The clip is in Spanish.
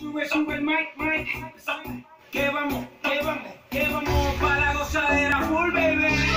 Sube, sube el mic, mic. Que vamos para la gozadera full, baby.